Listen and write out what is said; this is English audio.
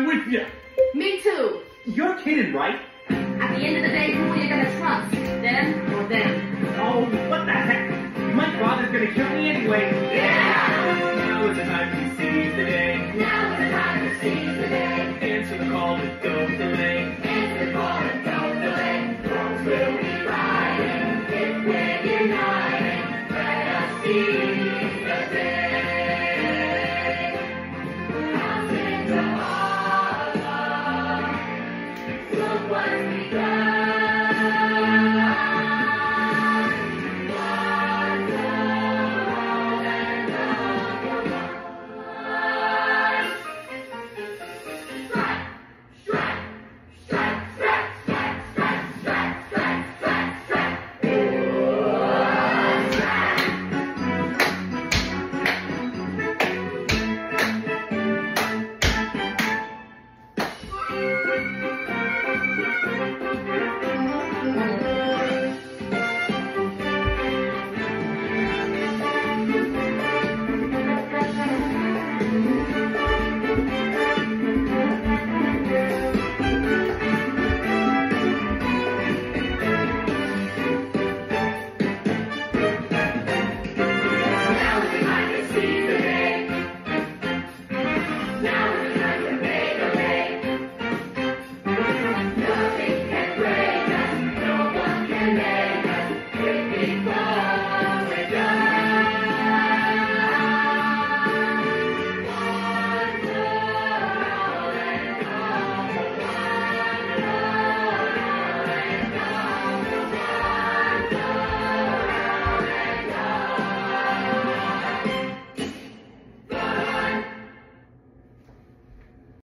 with you. Me too. You're kidding, right? At the end of the day, who are you gonna trust? Them or them? Oh, what the heck? My father's gonna kill me anyway.